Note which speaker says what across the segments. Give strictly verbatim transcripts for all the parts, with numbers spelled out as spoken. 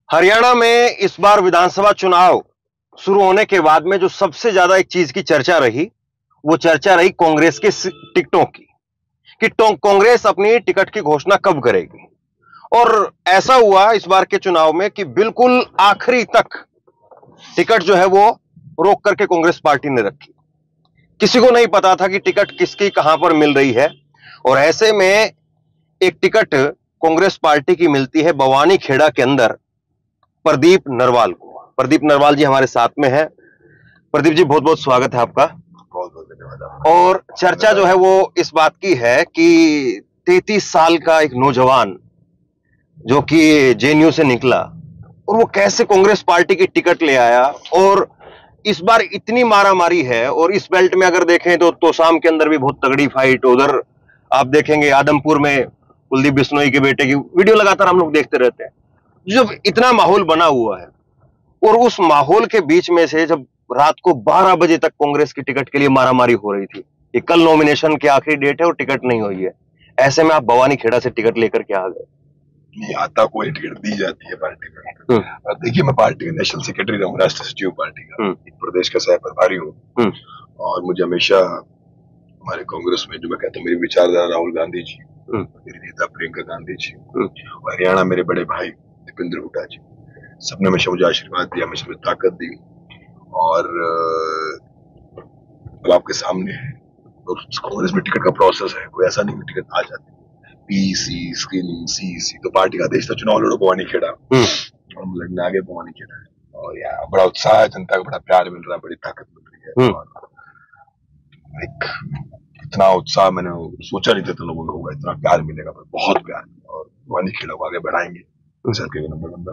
Speaker 1: हरियाणा में इस बार विधानसभा चुनाव शुरू होने के बाद में जो सबसे ज्यादा एक चीज की चर्चा रही, वो चर्चा रही कांग्रेस के टिकटों की कि कांग्रेस अपनी टिकट की घोषणा कब करेगी। और ऐसा हुआ इस बार के चुनाव में कि बिल्कुल आखिरी तक टिकट जो है वो रोक करके कांग्रेस पार्टी ने रखी। किसी को नहीं पता था कि टिकट किसकी कहां पर मिल रही है, और ऐसे में एक टिकट कांग्रेस पार्टी की मिलती है बवानी खेड़ा के अंदर प्रदीप नरवाल को। प्रदीप नरवाल जी हमारे साथ में है। प्रदीप जी, बहुत बहुत स्वागत है आपका।
Speaker 2: बहुत बहुत धन्यवाद।
Speaker 1: और चर्चा जो है वो इस बात की है कि तैंतीस साल का एक नौजवान जो कि जेएनयू से निकला और वो कैसे कांग्रेस पार्टी की टिकट ले आया, और इस बार इतनी मारामारी है। और इस बेल्ट में अगर देखें तो तोशाम के अंदर भी बहुत तगड़ी फाइट, उधर आप देखेंगे आदमपुर में कुलदीप बिश्नोई के बेटे की वीडियो लगातार हम लोग देखते रहते हैं। जब इतना माहौल बना हुआ है और उस माहौल के बीच में से जब रात को बारह बजे तक कांग्रेस की टिकट के लिए मारामारी हो रही थी, ये कल नॉमिनेशन की आखिरी डेट है और टिकट नहीं हुई है, ऐसे में आप भवानी खेड़ा से टिकट लेकर के आ गए?
Speaker 2: नहीं आता, कोई टिकट दी जाती है पार्टी में। और देखिए, मैं पार्टी का नेशनल सेक्रेटरी रहा हूँ, राष्ट्रीय सचिव पार्टी का, एक प्रदेश का सह प्रभारी हूँ। और मुझे हमेशा हमारे कांग्रेस में जो मैं कहता हूँ, मेरी विचारधारा राहुल गांधी जी, मेरी नेता प्रियंका गांधी जी, और हरियाणा मेरे बड़े भाई दीपेंद्र हुड्डा जी, सबने हमेशा मुझे आशीर्वाद दिया, हमेशा मुझे ताकत दी। और अब आपके सामने है, तो कांग्रेस में टिकट का प्रोसेस है, कोई ऐसा नहीं कि टिकट आ जाती है। पीसी, स्क्रीनिंग, सीसी, तो पार्टी का आदेश था चुनाव लड़ो भवानी खेड़ा, और हम लड़ने आगे भवानी खेड़ा है। और यहाँ बड़ा उत्साह है, जनता को बड़ा प्यार मिल रहा है, बड़ी ताकत मिल रही है। और एक इतना उत्साह मैंने सोचा नहीं था तो लोगों को होगा, इतना प्यार मिलेगा, बहुत प्यार। और भवानी खेड़ा को आगे बढ़ाएंगे, नंबर वन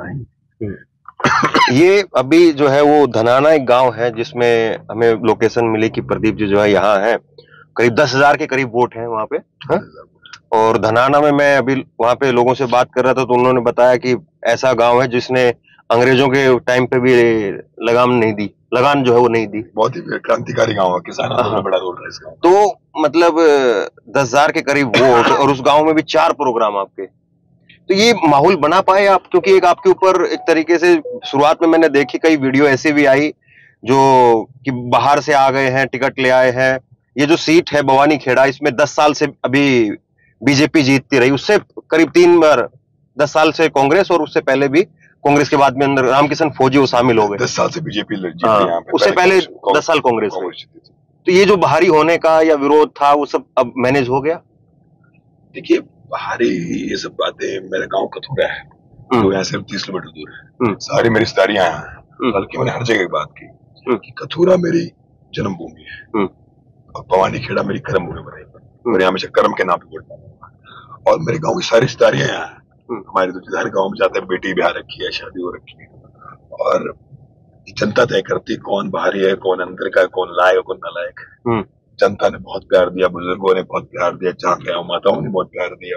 Speaker 2: बनाएंगे।
Speaker 1: ये अभी जो है वो धनाना एक गांव है जिसमें हमें लोकेशन मिली कि प्रदीप जी जो है यहाँ है, करीब दस हजार के करीब वोट हैं वहां पे। हा? और धनाना में मैं अभी वहां पे लोगों से बात कर रहा था तो उन्होंने बताया कि ऐसा गांव है जिसने अंग्रेजों के टाइम पे भी लगाम नहीं दी, लगान जो है वो नहीं दी।
Speaker 2: बहुत ही क्रांतिकारी गांव है, किसानों का बड़ा रोल है इस गांव।
Speaker 1: तो मतलब दस हजार के करीब वोट, और उस गांव में भी चार प्रोग्राम आपके। तो ये माहौल बना पाए आप? क्योंकि एक आपके ऊपर एक तरीके से शुरुआत में मैंने देखी, कई वीडियो ऐसे भी आई जो कि बाहर से आ गए हैं, टिकट ले आए हैं। ये जो सीट है भवानी खेड़ा, इसमें दस साल से अभी बीजेपी जीतती रही, उससे करीब तीन बार, दस साल से कांग्रेस और उससे पहले भी कांग्रेस के बाद में अंदर रामकिशन फौजी वो शामिल हो गए।
Speaker 2: दस साल से बीजेपी जीती
Speaker 1: हाँ,
Speaker 2: यहाँ पे,
Speaker 1: उससे पहले दस साल कांग्रेस में। तो ये जो बाहरी होने का या विरोध था वो सब अब मैनेज हो गया?
Speaker 2: देखिए, बाहरी ये सब बातें, मेरा गांव कथूरा है, तो यहाँ से तीस किलोमीटर दूर है, सारी मेरी रिश्तेदारियां यहाँ हैं। बल्कि मैंने हर जगह बात की कि कथूरा मेरी जन्मभूमि है और भवानी खेड़ा मेरी कर्म भूमि बनेगी, और यहाँ हमेशा कर्म के नाम पे वोट पाऊंगा। और मेरे गाँव की सारी रिश्तेदारियां यहाँ हैं। हमारे तो हर गाँव में जाते हैं, बेटी ब्याह रखी है, शादी हो रखी है, और जनता तय करती है कौन बाहरी है, कौन अंदर का है, कौन लायक कौन नालायक है। जनता ने बहुत प्यार दिया, बुजुर्गों ने बहुत प्यार दिया, जहाँ गया माताओं ने बहुत प्यार दिया,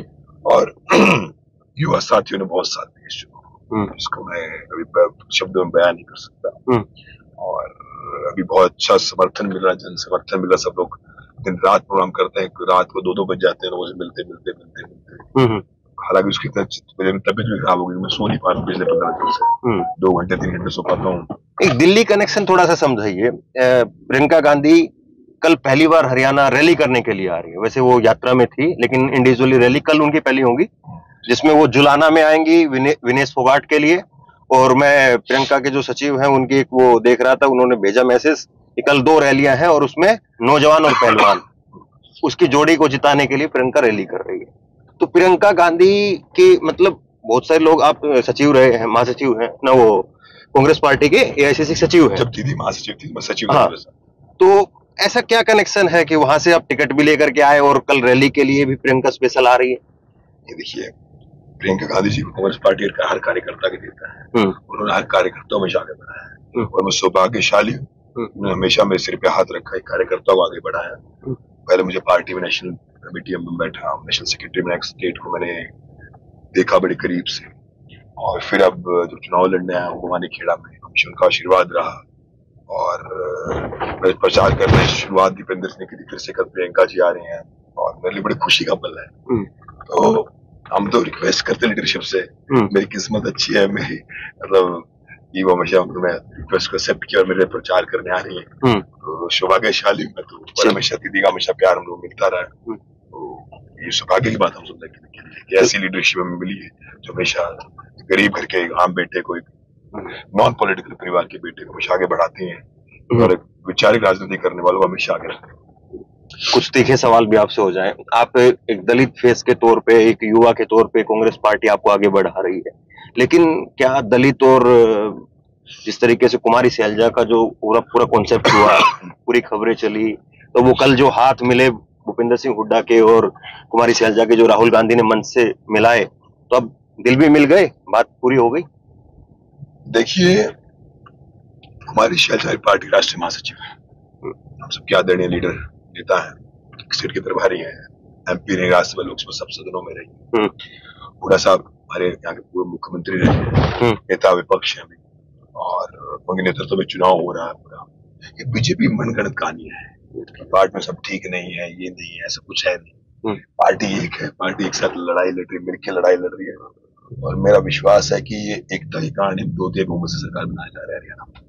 Speaker 2: और युवा साथियों ने बहुत साथ दिया इस चुनाव, जिसको मैं अभी शब्दों में बयान नहीं कर सकता। और अभी बहुत अच्छा समर्थन मिल रहा है, जन समर्थन मिल रहा। सब लोग दिन रात प्रोग्राम करते हैं, रात को दो दो बज जाते हैं लोगों से मिलते मिलते मिलते मिलते। हालांकि उसकी तबीयत भी खराब हो गई, मैं सो नहीं पा रहा हूँ पिछले पंद्रह दिन से, दो घंटे तीन घंटे सो पाता हूँ।
Speaker 1: एक दिल्ली कनेक्शन थोड़ा सा समझाइए। प्रियंका गांधी कल पहली बार हरियाणा रैली करने के लिए आ रही है, वैसे वो यात्रा में थी लेकिन इंडिविजुअली रैली कल उनकी पहली होगी, जिसमें वो जुलाना में आएंगी विने, विनेश फोगाट के लिए। और मैं प्रियंका के जो सचिव हैं उनकी एक वो देख रहा था, उन्होंने भेजा मैसेज कि कल दो रैलियां हैं और उसमें नौजवान और पहलवान, उसकी जोड़ी को जिताने के लिए प्रियंका रैली कर रही है। तो प्रियंका गांधी के मतलब बहुत सारे लोग, आप सचिव रहे हैं, महासचिव हैं ना, वो कांग्रेस पार्टी के एआईसीसी सचिव हैं।
Speaker 2: जब दीदी महासचिव थी मैं सचिव।
Speaker 1: हाँ, तो ऐसा क्या कनेक्शन है कि वहां से आप टिकट भी लेकर के आए और कल रैली के लिए भी प्रियंका स्पेशल आ रही है?
Speaker 2: ये देखिए, प्रियंका गांधी जी को कांग्रेस पार्टी का हर कार्यकर्ता के देता है, उन्होंने हर कार्यकर्ता में आगे बढ़ाया है, और मैं सौभाग्यशाली हूँ, उन्होंने हमेशा मेरे सिर पे हाथ रखा है, कार्यकर्ता को आगे बढ़ाया। पहले मुझे पार्टी में नेशनल कमेटी में बैठा, नेशनल सेक्रेटरी में स्टेट को मैंने देखा बड़े करीब से, और फिर अब जो चुनाव लड़ने आया हूँ भवानी खेड़ा में, हमेशा उनका आशीर्वाद रहा। और मैं प्रचार करने की शुरुआत दीपेंद्र ने की थी, फिर से कल प्रियंका जी आ रही हैं, और मेरे लिए बड़ी खुशी का पल है। तो हम तो रिक्वेस्ट करते लीडरशिप से, मेरी किस्मत अच्छी है, मेरी मतलब ये वो हमेशा मैं रिक्वेस्ट को एक्सेप्ट किया और मेरे प्रचार करने आ रही है, तो सौभाग्यशाली मैं तो, और हमेशा दीदी का हमेशा प्यार हम लोग मिलता रहा है, तो ये सौभाग्य की बात हम सुनने की ऐसी लीडरशिप हमें मिली है जो हमेशा गरीब घर के आम बेटे को, नॉन पॉलिटिकल परिवार के बेटे को हमेशा आगे बढ़ाती हैं और वैचारिक राजनीति करने वालों को हमेशा आगे रखते हैं।
Speaker 1: कुछ तीखे सवाल भी आपसे हो जाए, आप एक दलित फेस के तौर पे, एक युवा के तौर पे कांग्रेस पार्टी आपको आगे बढ़ा रही है, लेकिन क्या दलित और जिस तरीके से कुमारी सैलजा का जो पूरा पूरा कॉन्सेप्ट हुआ, पूरी खबरें चली, तो वो कल जो हाथ मिले भूपेंद्र सिंह हुड्डा के और कुमारी सैलजा के, जो राहुल गांधी ने मंच से मिलाए, तो अब दिल भी मिल गए, बात पूरी हो गई?
Speaker 2: देखिए, कुमारी सैलजा पार्टी राष्ट्रीय महासचिव है, हम सबके आदरणीय लीडर नेता है, स्टेट के प्रभारी हैं, एमपी ने राज्यसभा लोकसभा सब सदनों में रही, हुड्डा साहब हमारे यहाँ के पूर्व मुख्यमंत्री रहे, नेता विपक्ष है, और उनके नेतृत्व में चुनाव हो रहा है पूरा। ये बीजेपी मनगढ़ंत कहानी है, पार्टी में सब ठीक नहीं है, ये नहीं है, ऐसा कुछ है नहीं, पार्टी एक है, पार्टी एक साथ लड़ाई लड़ रही है, मिलकर लड़ाई लड़ रही है, और मेरा विश्वास है कि ये एकता की कहानी दो तिहाई बहुमत से सरकार बनाया जा रहा है हरियाणा।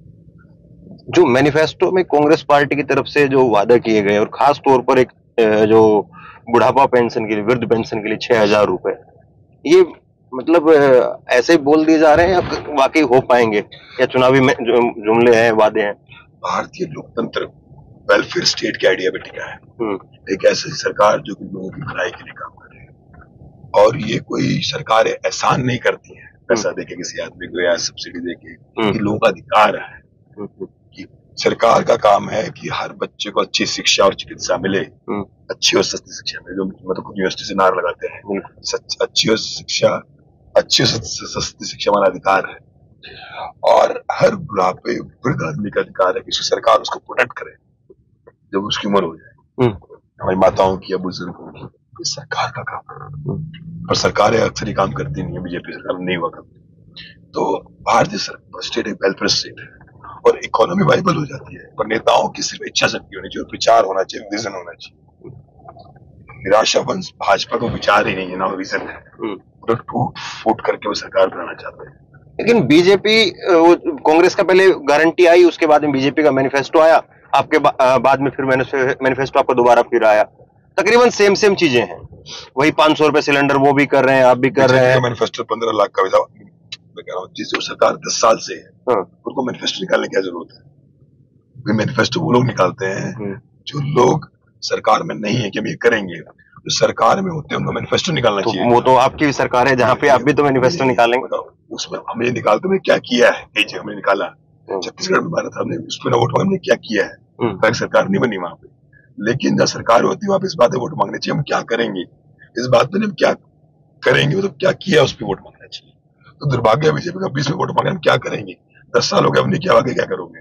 Speaker 1: जो मैनिफेस्टो में कांग्रेस पार्टी की तरफ से जो वादा किए गए, और खास तौर पर एक जो बुढ़ापा पेंशन के लिए, वृद्ध पेंशन के लिए छह हजार रुपए, ये मतलब ऐसे ही बोल दिए जा रहे हैं या वाकई हो पाएंगे, या चुनावी में जो जुमले हैं, वादे हैं?
Speaker 2: भारतीय लोकतंत्र वेलफेयर स्टेट के आइडिया पे टिका है, एक ऐसी सरकार जो कि लोगों की भलाई के लिए काम कर रही है, और ये कोई सरकार एहसान नहीं करती है पैसा देके किसी आदमी को या सब्सिडी देके, कि लोगों का अधिकार है कि सरकार का काम है कि हर बच्चे को अच्छी शिक्षा और चिकित्सा मिले, अच्छी और सस्ती शिक्षा मिले, जो मतलब खुद यूनिवर्सिटी से नारा लगाते हैं, अच्छी और शिक्षा, अच्छी और सस्ती शिक्षा हमारा अधिकार है, और हर बुढ़ापे वृद्ध आदमी का अधिकार है कि सरकार उसको प्रोटेक्ट करे जब उसकी उम्र हो जाए। हमारी माताओं की या बुजुर्गों की, ये सरकार का काम है, पर सरकारें अक्सर ही काम करती नहीं है, बीजेपी सरकार नहीं हुआ करती, तो भारतीय स्टेट एक वेलफेयर स्टेट है और इकोनॉमी वाइबल हो जाती है, पर नेताओं की सिर्फ इच्छा शक्ति होनी चाहिए, विचार होना चाहिए, विजन होना चाहिए। निराशावंश भाजपा को विचार ही नहीं है, ना विजन है, तो टूट फूट करके वो सरकार बनाना चाहते हैं।
Speaker 1: लेकिन बीजेपी, कांग्रेस का पहले गारंटी आई, उसके बाद में बीजेपी का मैनिफेस्टो आया, आपके बा, बाद में फिर मैनिफेस्टो आपका दोबारा फिर आया, तकरीबन सेम सेम चीजें हैं, वही पांच सौ रुपए सिलेंडर वो भी कर रहे हैं, आप भी कर रहे हैं।
Speaker 2: मैनिफेस्टो पंद्रह लाख का मैं कह रहा हूँ, जिस जो सरकार दस साल से है, हाँ। उनको मैनिफेस्टो निकालने की क्या जरूरत है? मैनिफेस्टो वो लोग निकालते हैं जो लोग सरकार में नहीं है कि हम ये करेंगे, जो सरकार में होते हैं उनको मैनिफेस्टो निकालना तो चाहिए।
Speaker 1: वो तो आपकी भी सरकार है जहाँ पे आप भी तो मैनिफेस्टो निकालेंगे।
Speaker 2: उसमें हम ये निकालते हैं क्या किया है, कई जगह हमने निकाला, छत्तीसगढ़ में मारा था हमने, उसमें वोट हमने क्या किया है, सरकार नहीं बनी वहां पे, लेकिन जब सरकार होती है वहां पे इस बात पे वोट मांगने चाहिए, हम क्या करेंगे इस बात पे, हम क्या करेंगे मतलब क्या किया उस पर वोट मांगना चाहिए। तो दुर्भाग्य बीजेपी का बीस में वोट मांगे, हम क्या करेंगे, दस साल हो गए हमने क्या, आगे क्या करोगे।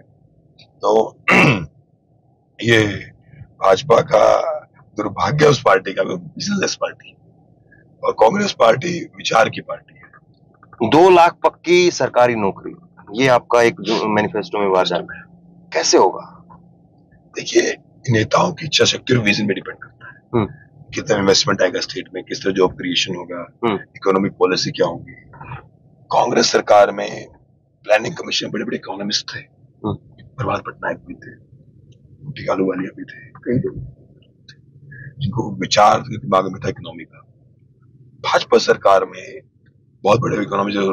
Speaker 2: तो ये भाजपा का दुर्भाग्य, उस पार्टी का, बिजनेस पार्टी, और कांग्रेस पार्टी विचार की पार्टी है।
Speaker 1: दो लाख पक्की सरकारी नौकरी, ये आपका एक मैनिफेस्टो में वादा है, कैसे होगा?
Speaker 2: देखिए, नेताओं की इच्छा शक्ति और विजन में डिपेंड करता है, कितना इन्वेस्टमेंट आएगा स्टेट में, किस तरह जॉब क्रिएशन होगा, इकोनॉमिक पॉलिसी क्या होगी। कांग्रेस सरकार में प्लानिंग कमीशन बड़े बड़े इकोनॉमिस्ट थे, प्रभात पटनायक भी थे, टिकालू वालिया भी थे, कई लोग जिनको विचार दिमाग में था इकोनॉमी का। भाजपा सरकार में बहुत बड़े इकोनॉमी जो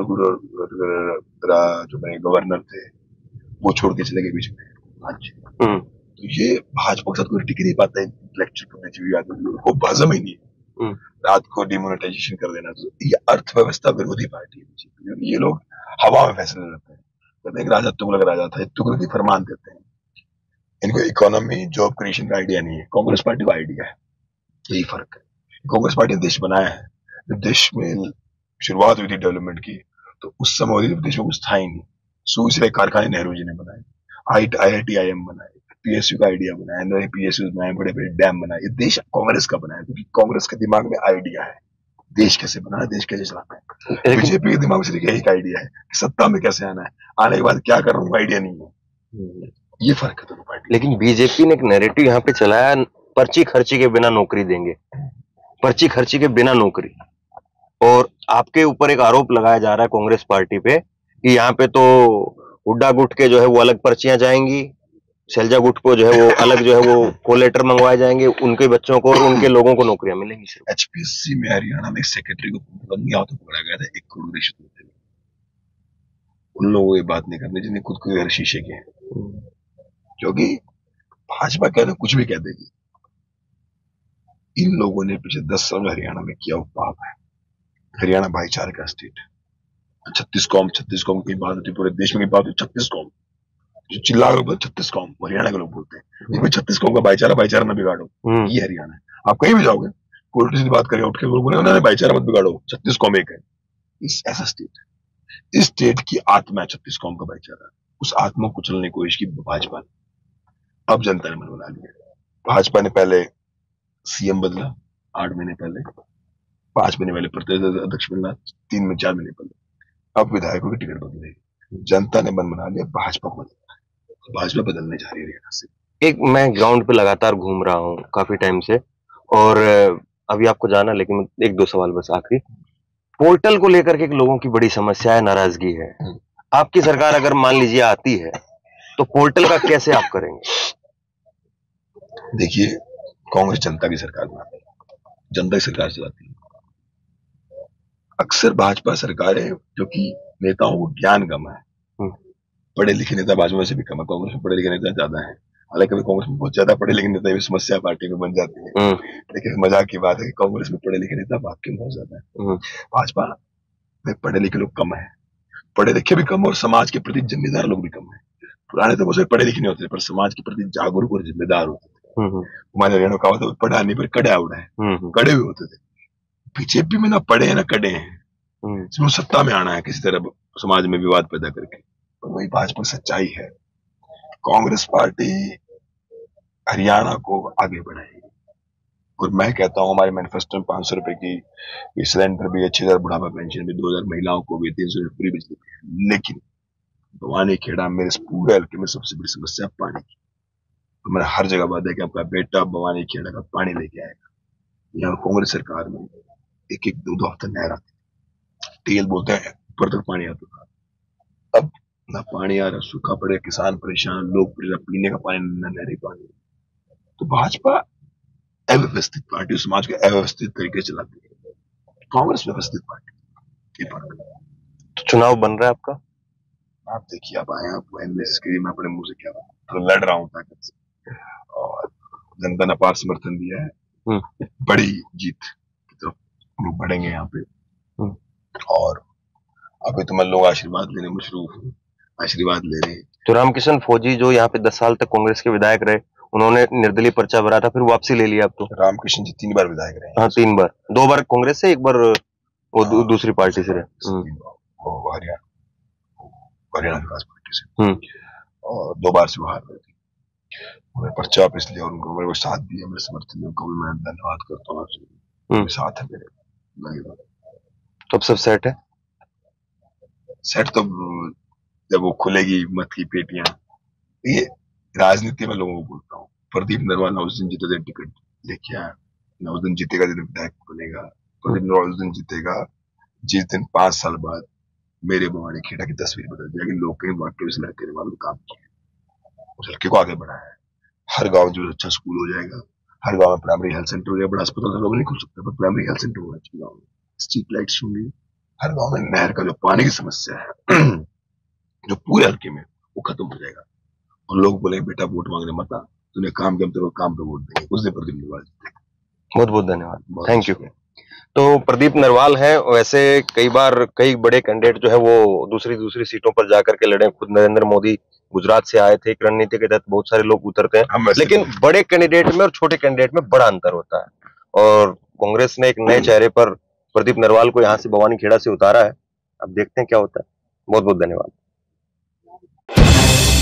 Speaker 2: जो गवर्नर थे वो छोड़ के चले गए बीच में आज, तो ये भाजपा के साथ कोई टिक नहीं पाता है, इंटेलेक्चुअल कम्युनिटी आदमी को हजम ही नहीं है, रात को डिमोनेटाइजेशन कर देना। तो ये अर्थव्यवस्था विरोधी पार्टी है, ये लोग हवा में फैसले लेते हैं, कहते हैं राजा तुगलक राजा था, तुगलक फरमान देते हैं, इनको इकोनॉमी जॉब क्रिएशन का आइडिया नहीं है, कांग्रेस पार्टी का आइडिया है, यही फर्क है। कांग्रेस पार्टी ने देश बनाया है, जब देश में शुरुआत हुई थी डेवलपमेंट की, तो उस समय देश में कुछ था ही नहीं, सुई से कारखाने नेहरू जी ने बनाए, I I T I M बनाए, पीएसयू का आइडिया बनाया, नए पीएसयू बनाए, बड़े बड़े डैम बनाए, ये देश कांग्रेस का बनाया, क्योंकि कांग्रेस के दिमाग में आइडिया है देश कैसे बनाना, देश कैसे चलाना है। बीजेपी के दिमाग में सिर्फ यही आइडिया है कि सत्ता में कैसे आना है, आने के बाद क्या कर रहा हूँ आइडिया नहीं है, ये फर्क है दोनों पार्टी।
Speaker 1: लेकिन बीजेपी ने एक नैरेटिव यहाँ पे चलाया, पर्ची खर्ची के बिना नौकरी देंगे, पर्ची खर्ची के बिना नौकरी, और आपके ऊपर एक आरोप लगाया जा रहा है कांग्रेस पार्टी पे कि यहाँ पे तो हुड्डा गुट के जो है वो अलग पर्चियां जाएंगी, शैलजा गुट को जो है वो अलग जो है वो कोलेटर मंगवाए जाएंगे, उनके बच्चों को और उनके लोगों को नौकरियां मिलेंगी। सिर्फ
Speaker 2: एचपीएससी में हरियाणा में सेक्रेटरी को बन गया तो पकड़ा गया था एक करोड़ रिश्वत देते हुए। उन लोगों को ये बात नहीं करनी जिन्हें खुद को घर शीशे के हैं, क्योंकि भाजपा कहना कुछ भी कह देगी। इन लोगों ने पिछले दस साल में हरियाणा में किया वो पाप है। हरियाणा भाईचारे का स्टेट, छत्तीस कौम छत्तीस कौम की बात होती, पूरे देश में की बात होती, छत्तीस कौम जो चिल्ला रहे छत्तीस कौम, हरियाणा के लोग बोलते हैं इसमें छत्तीस कौम का भाईचारा भाईचारा ना बिगाड़ो, ये हरियाणा है। आप कहीं भी जाओगे पॉलिटिशियन बात करें उठ के बोले उन्होंने भाईचारा मत बिगाड़ो, छत्तीस कौम एक है। इस ऐसा स्टेट है, इस स्टेट की आत्मा है छत्तीस कौम का भाईचारा। उस आत्मा को कुचलने की कोशिश की भाजपा ने। अब जनता ने मन बना लिया। भाजपा ने पहले सीएम बदला आठ महीने पहले, पांच महीने पहले प्रदेश अध्यक्ष मिलना, तीन में चार महीने पहले, अब विधायकों की टिकट बदलेगी। जनता ने मन बना लिया भाजपा को बदलना, भाजपा बदलने जा रही है हरियाणा से।
Speaker 1: एक मैं ग्राउंड पे लगातार घूम रहा हूँ काफी टाइम से, और अभी आपको जाना, लेकिन एक दो सवाल बस आखिरी। पोर्टल को लेकर के लोगों की बड़ी समस्या है, नाराजगी है। आपकी सरकार अगर मान लीजिए आती है तो पोर्टल का कैसे आप करेंगे?
Speaker 2: देखिए, कांग्रेस जनता की सरकार बनाती है, जनता की सरकार चलाती है। अक्सर भाजपा सरकारें जो कि नेताओं को ज्ञान कम है, पढ़े लिखे नेता भाजपा से भी कम है, कांग्रेस में पढ़े लिखे नेता ज्यादा है। हालांकि कांग्रेस में बहुत ज्यादा पढ़े लिखे नेता भी समस्या पार्टी में बन जाती है, लेकिन मजाक की बात है कि कांग्रेस में पढ़े लिखे नेता वाकई में बहुत ज्यादा है। भाजपा में पढ़े लिखे लोग कम है, पढ़े लिखे भी कम और समाज के प्रति जिम्मेदार लोग भी कम है। पुराने तो बहुत पढ़े लिखे नहीं होते पर समाज के प्रति जागरूक और जिम्मेदार होते थे। हमारे हरियाणा का होता पढ़ा नहीं पर कड़ा उड़ा है, कड़े भी होते थे। बीजेपी में ना पढ़े हैं ना कड़े हैं, इसमें सत्ता में आना है किसी तरह समाज में विवाद पैदा करके, और वही भाजपा सच्चाई है। कांग्रेस पार्टी हरियाणा को आगे बढ़ाएगी, और मैं कहता हूं हमारे मैनिफेस्टो में पांच सौ रुपए की सिलेंडर भी, छह हजार बुढ़ापा पेंशन भी, दो हजार महिलाओं को भी, तीन सौ फ्री बिजली भी। लेकिन भवानी खेड़ा मेरे पूरे हल्के में सबसे बड़ी समस्या पानी की। तो मैंने हर जगह बात है कि आपका बेटा भवानी खेड़ा का पानी लेके आएगा। यहाँ कांग्रेस सरकार में एक एक दो दो हफ्ते नहर आती, तेल बोलते हैं ऊपर तक पानी आता था, अब ना पानी आ रहा, सूखा पड़े, किसान परेशान, लोग पीने का पानी न नहरी पानी। तो भाजपा अव्यवस्थित पार्टी, समाज को अव्यवस्थित तरीके से चलाती है, कांग्रेस व्यवस्थित पार्टी।
Speaker 1: तो चुनाव बन रहा है आपका?
Speaker 2: आप देखिए, आप आए, आप मैं अपने मुंह से क्या तो लड़ रहा हूँ ताकत से, और जनता ने अपार समर्थन दिया है, बड़ी जीत की तरफ हम लोग बढ़ेंगे यहाँ पे। और अभी तो मैं लोग आशीर्वाद लेने मशरूफ हूँ, आशीर्वाद ले रहे हैं।
Speaker 1: तो रामकिशन फौजी जो यहाँ पे दस साल तक कांग्रेस के विधायक रहे, उन्होंने निर्दलीय पर्चा भरा था, फिर वापसी ले लिया। अब तो
Speaker 2: रामकिशन जी तीन बार विधायक रहे।
Speaker 1: हाँ, तीन बार, दो बार कांग्रेस से, एक बार वो दू, दूसरी पार्टी से रहे,
Speaker 2: हरियाणा हरियाणा विकास पार्टी से, और दो बार से बाहर रहे थे। उन्हें पर्चा वापस लिया और उनको मेरे साथ दिया, मेरे समर्थन में, उनको मैं धन्यवाद करता हूँ आपसे, साथ है मेरे।
Speaker 1: तो अब सब सेट है?
Speaker 2: सेट तो जब वो खुलेगी मत की पेटियां। ये राजनीति में लोगों को बोलता हूँ, प्रदीप नरवाल उस दिन जीते दिन टिकट लेके आया, ना उस दिन जीतेगा जिस दिन विधायक बनेगा। प्रदीप नरवाल उस दिन जीतेगा जिस दिन पांच साल बाद मेरे भवानी खेड़ा की तस्वीर बदल जाएगी। लोग कहीं वाकई उस लड़के ने वालों काम किया, उस लड़के को आगे बढ़ाया है। हर गांव जो अच्छा स्कूल हो जाएगा, हर गांव में प्राइमरी हेल्थ सेंटर हो जाएगा, बड़ा अस्पताल तो नहीं खुल सकता पर प्राइमरी हेल्थ सेंटर होना चाहिए गाँव में, स्ट्रीट लाइट्स होंगी हर गांव में, नहर का जो पानी की समस्या है जो पूरे हल्के में, वो खत्म हो जाएगा। और लोग बोले बेटा वोट मांगने मत आ, तूने काम किया तो काम पे वोट देंगे, उस दिन प्रदीप नरवाल जीतेगा।
Speaker 1: बहुत बहुत धन्यवाद, थैंक यू। तो प्रदीप नरवाल हैं, वैसे कई बार कई बड़े कैंडिडेट जो है वो दूसरी दूसरी सीटों पर जाकर के लड़े। खुद नरेंद्र मोदी गुजरात से आए थे, एक रणनीति के तहत बहुत सारे लोग उतरते हैं, लेकिन बड़े कैंडिडेट में और छोटे कैंडिडेट में बड़ा अंतर होता है। और कांग्रेस ने एक नए चेहरे पर प्रदीप नरवाल को यहाँ से भवानी खेड़ा से उतारा है। अब देखते हैं क्या होता है। बहुत बहुत धन्यवाद।